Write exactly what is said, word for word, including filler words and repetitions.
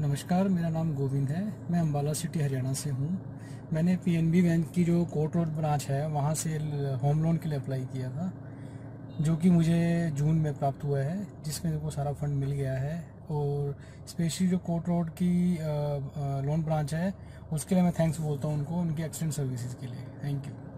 नमस्कार, मेरा नाम गोविंद है। मैं अम्बाला सिटी हरियाणा से हूँ। मैंने पीएनबी बैंक की जो कोर्ट रोड ब्रांच है वहाँ से होम लोन के लिए अप्लाई किया था, जो कि मुझे जून में प्राप्त हुआ है, जिसमें मेरे को सारा फंड मिल गया है। और स्पेशली जो कोर्ट रोड की लोन ब्रांच है उसके लिए मैं थैंक्स बोलता हूँ उनको, उनकी एक्सीलेंट सर्विसेज के लिए। Thank you.